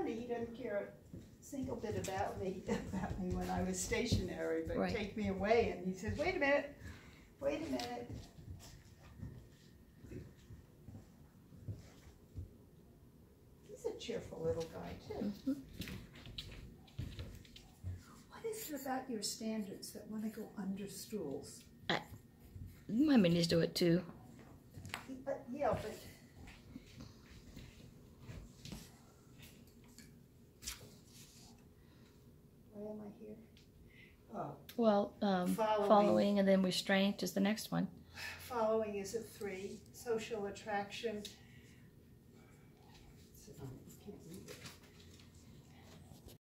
funny. He doesn't care a single bit about me when I was stationary, but Right. take me away, and he says, wait a minute, wait a minute. He's a cheerful little guy, too. Mm-hmm. What is it about your standards that want to go under stools? My minis do it too. Yeah, but why am I here? Oh, Well, following and then restraint is the next one. following is a 3. Social attraction